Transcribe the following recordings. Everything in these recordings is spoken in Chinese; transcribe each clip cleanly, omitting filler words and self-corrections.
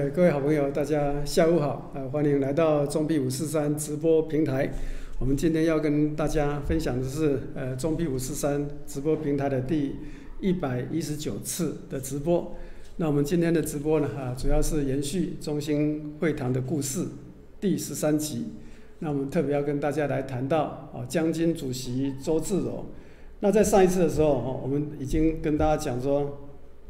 各位好朋友，大家下午好，欢迎来到中庇543直播平台。我们今天要跟大家分享的是，中庇543直播平台的第119次的直播。那我们今天的直播呢，主要是延续中兴会堂的故事第13集。那我们特别要跟大家来谈到将军主席周至柔。那在上一次的时候，我们已经跟大家讲说，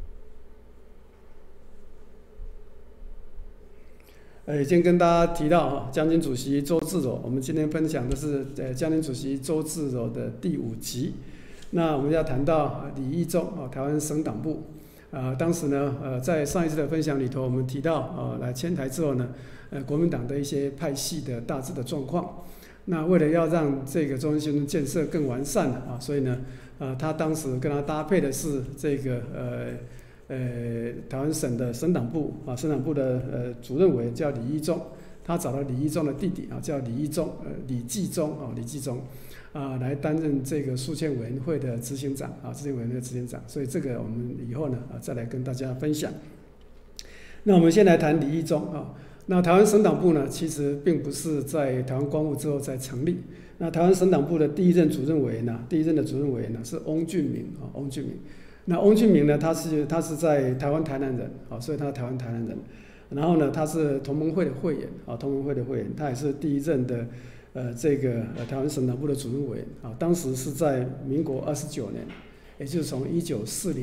已经跟大家提到将军主席周至柔。我们今天分享的是将军主席周至柔的第5集。那我们要谈到李义忠台湾省党部。当时呢，在上一次的分享里头，我们提到来迁台之后呢，国民党的一些派系的大致的状况。那为了要让这个中央新村建设更完善所以呢，他当时跟他搭配的是这个台湾省的省党部省党部的主任委员叫李义忠，他找到李义忠的弟弟叫李义忠李继忠来担任这个宿迁委员会的执行长执行委员会的执行长，所以这个我们以后呢再来跟大家分享。那我们先来谈李义忠那台湾省党部呢，其实并不是在台湾光复之后才成立。那台湾省党部的第一任的主任委员呢是翁俊明翁俊明。那翁俊明呢，他是在台湾台南人所以他是台湾台南人。然后呢，他是同盟会的会员同盟会的会员，他也是第一任的这个台湾省党部的主任委员当时是在民国29年，也就是从1940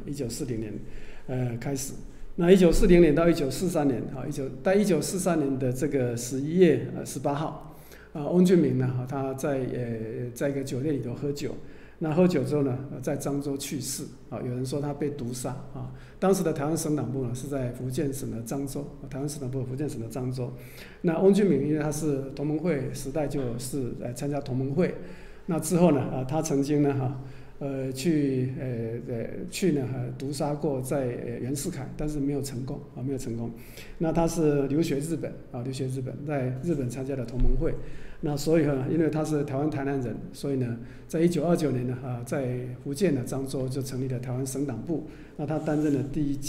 年开始。那1940年到1943年在1943年的这个11月18号翁俊明呢他在一个酒店里头喝酒。那喝酒之后呢，在漳州去世有人说他被毒杀当时的台湾省党部呢是在福建省的漳州，台湾省党部福建省的漳州。那翁俊明因为他是同盟会时代就是参加同盟会，那之后呢他曾经呢去毒杀过在袁世凯，但是没有成功。那他是留学日本在日本参加了同盟会。那所以因为他是台湾台南人，所以呢，在1929年呢在福建的漳州就成立了台湾省党部。那他担任了第一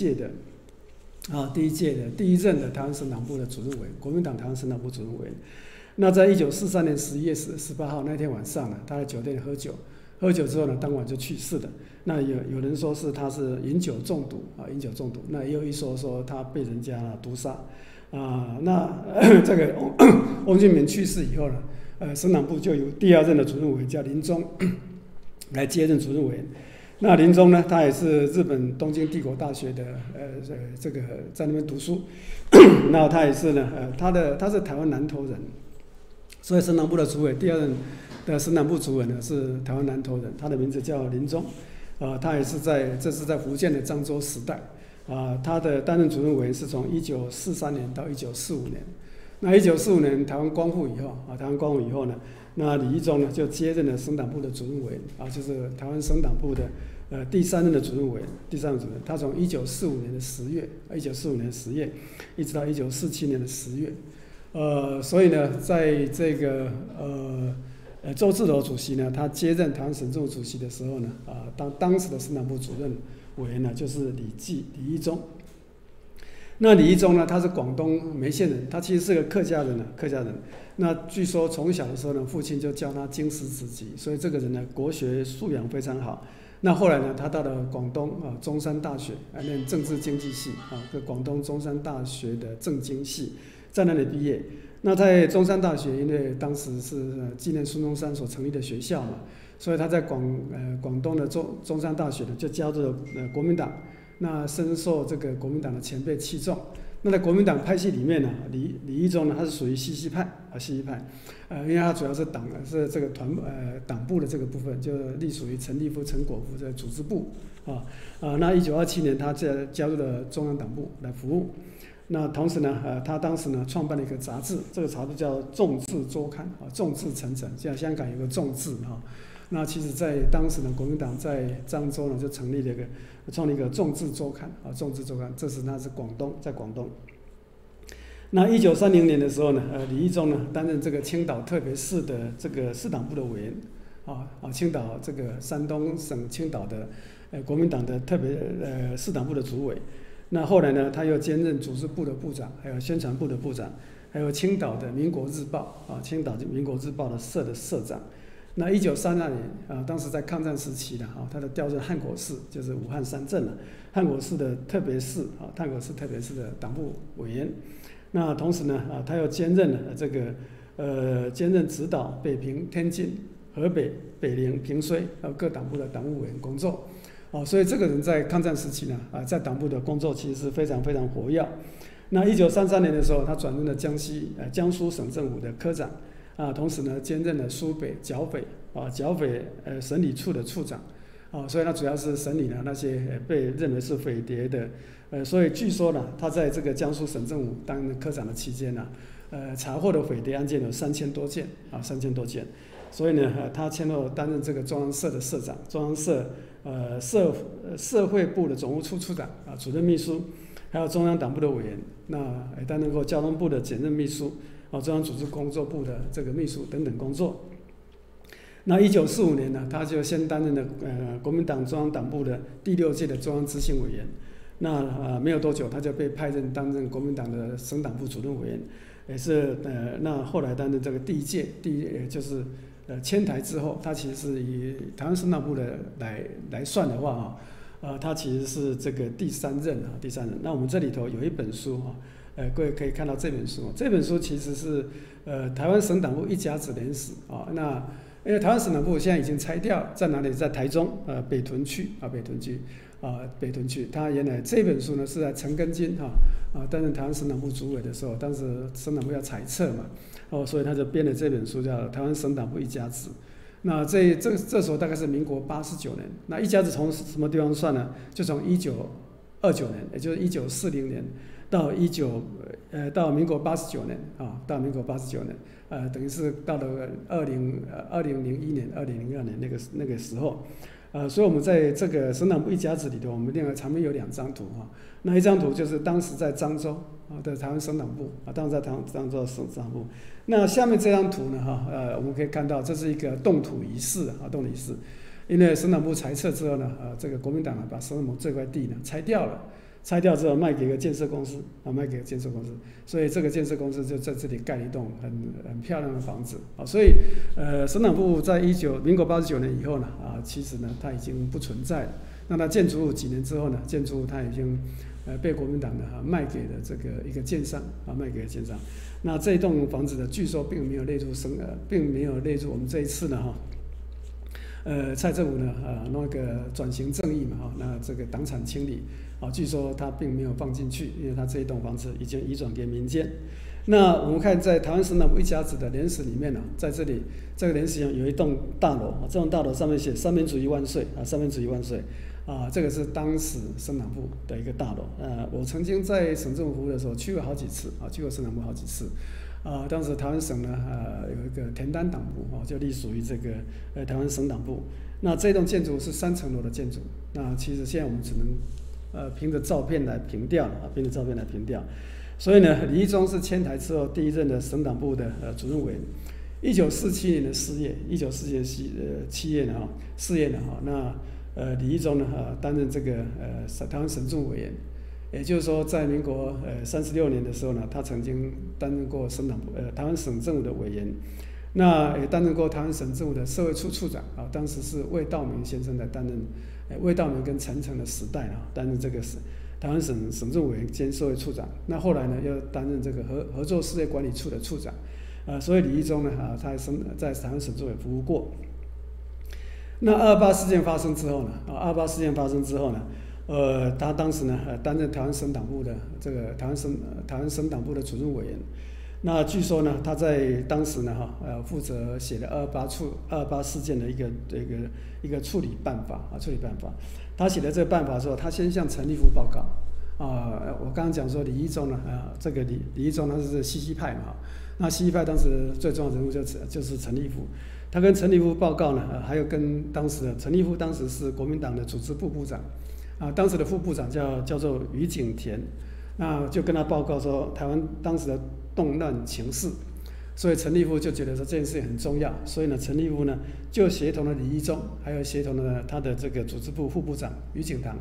任的台湾省党部的主任委员，国民党台湾省党部主任委员。那在1943年11月18号那天晚上呢，他在酒店喝酒之后呢，当晚就去世了。那有人说是他是饮酒中毒。那也有一说他被人家毒杀。那这个翁俊明去世以后呢，省党部就由第2任的主任委员叫林宗来接任主任委员。那林宗呢，他也是日本东京帝国大学的这个在那边读书。那他也是呢，他是台湾南投人，所以省党部的主委第2任的省党部主委呢是台湾南投人，他的名字叫林宗。他也是这是在福建的漳州时代。他的担任主任委员是从1943年到1945年。那1945年台湾光复以后呢，那李义忠呢就接任了省党部的主任委员就是台湾省党部的第3任的主任委员。他从1945年的10月，一直到1947年的10月。所以呢，在这个周至柔主席呢，他接任台湾省政府主席的时候呢，当时的省党部主任委员呢就是李义忠。那李义忠呢，他是广东梅县人，他其实是个客家人。那据说从小的时候呢，父亲就教他经史子集，所以这个人呢国学素养非常好。那后来呢，他到了广东中山大学念政治经济系广东中山大学的政经系，在那里毕业。那在中山大学，因为当时是纪念孙中山所成立的学校嘛，所以他在广东的中山大学呢就加入了国民党。那深受这个国民党的前辈器重。那在国民党派系里面呢，李义忠呢他是属于西西派，因为他主要是是这个党部的这个部分，就隶属于陈立夫、陈果夫的组织部那1927年他加入了中央党部来服务。那同时呢，他当时呢创办了一个杂志，这个杂志叫《众志周刊》众志成城，像香港有个众志那其实在当时呢，国民党在漳州呢就创立了一个众志周刊众志周刊，这是在广东。那1930年的时候呢，李义忠呢担任这个青岛特别市的这个市党部的委员青岛这个山东省青岛的国民党的特别市党部的主委。 那后来呢，他又兼任组织部的部长，还有宣传部的部长，还有青岛的《民国日报》青岛《民国日报》的社长。那1932年当时在抗战时期他的调任汉口市，就是武汉三镇汉口市的特别市汉口市特别市的党部委员。那同时呢他又兼任了兼任指导北平、天津、河北、北陵、平绥各党部的党务委员工作。所以这个人在抗战时期呢在党部的工作其实是非常非常活跃。那1933年的时候，他转任了江苏省政府的科长同时呢兼任了苏北剿匪审理处的处长所以他主要是审理了那些被认为是匪谍的所以据说呢，他在这个江苏省政府担任科长的期间查获的匪谍案件有3000多件3000多件。所以呢他先后担任这个中央社的社长、中央社社会部的总务处处长主任秘书，还有中央党部的委员。那也担任过交通部的检任秘书中央组织工作部的这个秘书等等工作。那1945年呢，他就先担任了国民党中央党部的第6届的中央执行委员。那没有多久，他就被派任担任国民党的省党部主任委员，也是那后来担任这个第1届就是迁台之后，他其实是以台湾省党部的来算的话他其实是这个第3任第3任。那我们这里头有一本书各位可以看到这本书，这本书其实是台湾省党部一甲子联史那因为台湾省党部现在已经拆掉，在哪里？在台中北屯区北屯区。他原来这本书呢是在陈根金担任台湾省党部主委的时候，当时省党部要裁撤嘛所以他就编了这本书叫《台湾省党部一甲子》。那这时候大概是民国89年。那一甲子从什么地方算呢？就从1929年，也就是1940年到到民国89年到民国89年等于是到了2001年、2002年那个时候所以我们在这个省党部一甲子里头，我们另外旁边有2张图那一张图就是当时在漳州的台湾省党部当时在漳州省党部。那下面这张图呢我们可以看到这是一个动土仪式动土仪式。因为省党部裁撤之后呢这个国民党把省党部这块地呢拆掉之后卖给一个建设公司所以这个建设公司就在这里盖一栋很漂亮的房子所以省党部在民国89年以后呢其实呢它已经不存在了。那它建筑物几年之后呢，建筑物它已经被国民党呢卖给了这个一个建商卖给了建商。那这一栋房子呢，据说并没有列入我们这一次呢蔡政府呢那个转型正义嘛那这个党产清理据说他并没有放进去，因为他这一栋房子已经移转给民间。那我们看在台湾省党部一甲子的联史里面在这里这个联史上有一栋大楼这栋大楼上面写三民主义万岁三民主义万岁这个是当时省党部的一个大楼我曾经在省政府服务的时候去过好几次去过省党部好几次当时台湾省呢有一个田单党部就隶属于这个台湾省党部。那这栋建筑是3层楼的建筑。那其实现在我们只能凭着照片来评调所以呢，李义忠是迁台之后第1任的省党部的主任委员。1947年的4月，1947年7月4月那李义忠呢担任这个台湾省政委员。也就是说，在民国36年的时候呢，他曾经担任过省党部台湾省政府的委员。那也担任过台湾省政府的社会处处长当时是魏道明先生在担任魏道明跟陈诚的时代担任这个台湾省政委员兼社会处长。那后来呢又担任这个合作事业管理处的处长所以李义忠呢他在台湾省政委服务过。那228事件发生之后呢他当时呢担任台湾省党部的这个台湾省党部的主任委员。那据说呢，他在当时呢负责写了228事件的一个处理办法。他写的这个办法的时候，他先向陈立夫报告我刚刚讲说李义忠呢这个李义忠他是西西派嘛那西西派当时最重要的人物就是陈立夫。他跟陈立夫报告呢还有跟当时的陈立夫当时是国民党的组织部部长当时的副部长叫做于景田。那就跟他报告说台湾当时的动乱情势。所以陈立夫就觉得说这件事情很重要，所以呢陈立夫呢就协同了李义忠，还有协同了他的这个组织部副部长于景堂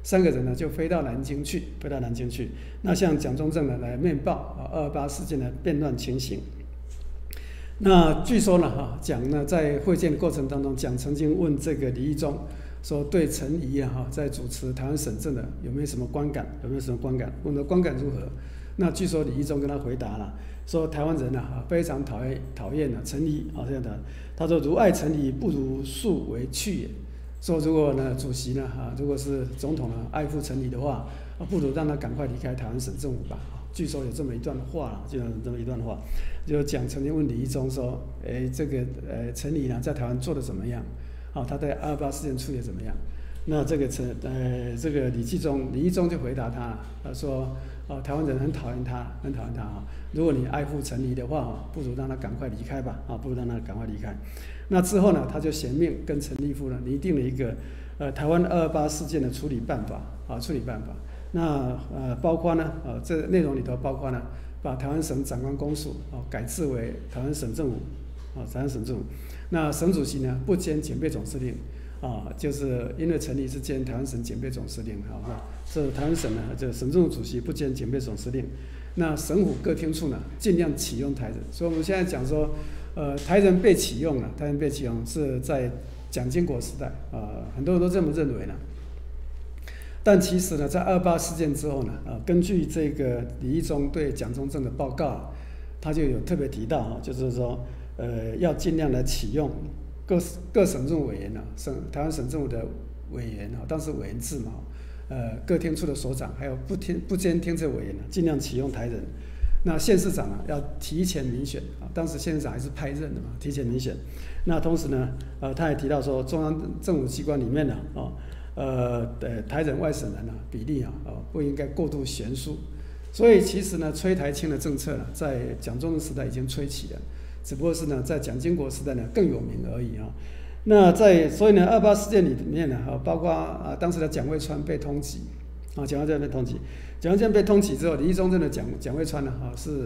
3个人呢就飞到南京去。那向蒋中正呢来面报228事件的变乱情形。那据说呢，蒋呢在会见的过程当中，蒋曾经问这个李义忠说，对陈仪在主持台湾省政的有没有什么观感？问的观感如何？那据说李义忠跟他回答了，说台湾人非常讨厌陈仪这样的。他说如爱陈仪，不如速为去也。说如果呢主席呢如果是总统爱护陈仪的话，不如让他赶快离开台湾省政府吧。据说有这么一段话，就蒋曾经问李义忠说，这个陈仪呢在台湾做的怎么样？他在228事件处理怎么样？那这个李义忠就回答他说，台湾人很讨厌他如果你爱护陈仪的话，不如让他赶快离开吧，那之后呢，他就衔命跟陈立夫呢拟定了一个台湾228事件的处理办法。那包括呢这内容里头包括呢，把台湾省长官公署改制为台湾省政府。那省主席呢不兼警备总司令就是因为陈仪是兼台湾省警备总司令这台湾省呢这省政府主席不兼警备总司令。那省府各厅处呢尽量启用台人，所以我们现在讲说台人被启用是在蒋经国时代很多人都这么认为呢。但其实呢，在228事件之后呢，根据这个李义忠对蒋中正的报告，他就有特别提到就是说，要尽量的启用各省政委员台湾省政府的委员当时委员制嘛，各厅处的所长，还有不兼厅测委员尽量启用台人。那县市长要提前民选当时县市长还是派任的嘛，提前民选。那同时呢，他也提到说，中央政府机关里面呢台人外省人比例不应该过度悬殊。所以其实呢，催台青的政策呢，在蒋中正时代已经吹起了，只不过是呢，在蒋经国时代呢更有名而已那所以呢，228事件里面呢包括当时的蒋渭川被通缉蒋渭川被通缉之后，李义忠认的蒋渭川呢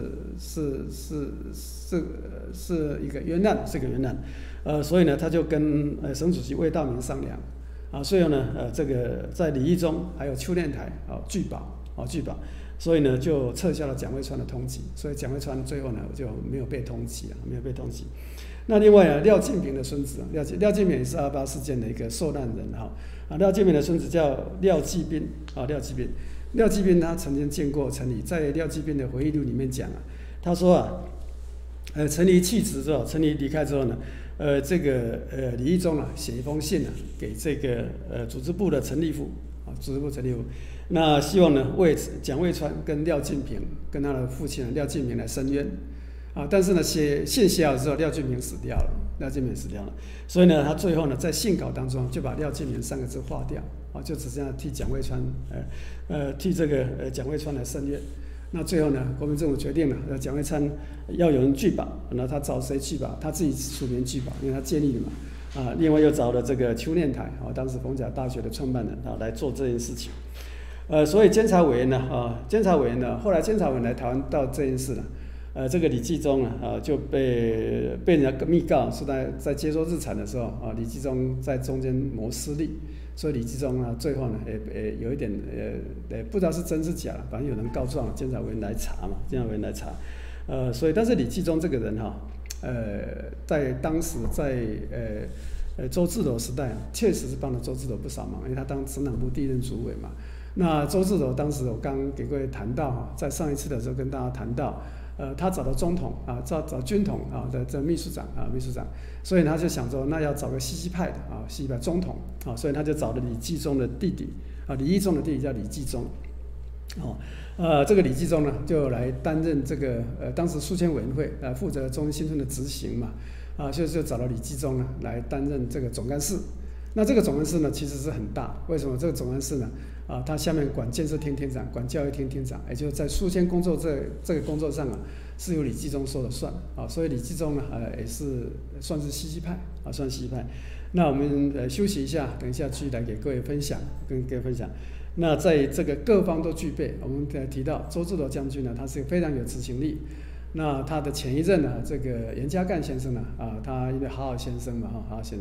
是一个冤案，所以呢他就跟省主席魏道明商量所以呢这个在李义忠还有邱念台拒保，所以呢就撤销了蒋渭川的通缉，所以蒋渭川最后呢就没有被通缉。那另外廖晋平的孙子廖晋平也是228事件的一个受难人廖晋平的孙子叫廖继斌廖继斌他曾经见过陈仪，在廖继斌的回忆录里面讲他说陈仪弃职之后，陈仪离开之后呢，这个李义忠写一封信给这个组织部的陈立夫那希望呢为蒋渭川跟廖晋平跟他的父亲廖晋平来申冤但是呢信写好之后，廖晋平死掉了，所以呢他最后呢在信稿当中就把廖晋平3个字划掉就只这样替蒋渭川替这个蒋渭川来申冤。那最后呢，国民政府决定了蒋渭川要有人拒保，那他找谁拒保？他自己署名拒保，因为他建立的嘛另外又找了这个邱念台当时逢甲大学的创办人来做这件事情。所以监察委员呢后来监察委员来台湾到这件事这个李继忠就被人家密告是在接收日产的时候李继忠在中间谋私利，所以李继忠最后呢也有一点不知道是真是假了，反正有人告状，监察委员来查所以但是李继忠这个人在当时在周志楼时代确实是帮了周志楼不少忙，因为他当省党部第一任主委嘛。那周志楼当时我刚给各位谈到在上一次的时候跟大家谈到他找到总统找军统的这秘书长，所以他就想说，那要找个西西派的西西派总统所以他就找了李继忠的弟弟李义忠的弟弟叫李继忠这个李继忠呢就来担任这个当时书签委员会负责中兴新村的执行嘛就找了李继忠呢来担任这个总干事。那这个总干事呢其实是很大，为什么？这个总干事呢他下面管建设厅厅长，管教育厅厅长，也就是在书签工作这个工作上是由李继忠说了算所以李继忠呢也是算是西西派算西西派。那我们休息一下，等一下继续来跟各位分享。那在这个各方都具备，我们提到周志楼将军呢，他是非常有执行力。那他的前一任呢，这个严家淦先生呢他因为好好先生嘛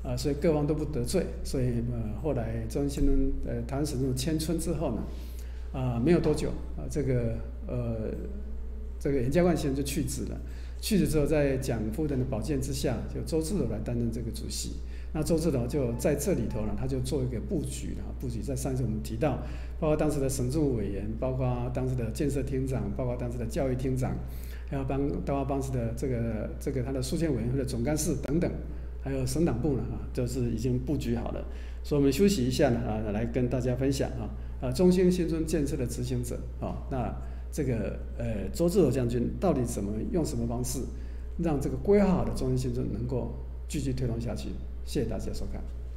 所以各方都不得罪，所以后来中兴新村台湾省政府迁村之后呢，没有多久这个严家冠先生就去职了。去职之后，在蒋夫人的保荐之下，就周志柔来担任这个主席。那周志柔就在这里头呢，他就做一个布局布局在上次我们提到，包括当时的省政府委员，包括当时的建设厅长，包括当时的教育厅长，还有包括当时的这个他的书签委员会的总干事等等，还有省党部呢就是已经布局好了。所以我们休息一下呢来跟大家分享中兴新村建设的执行者那这个周志柔将军到底用什么方式，让这个规划好的中兴新村能够继续推动下去？谢谢大家收看。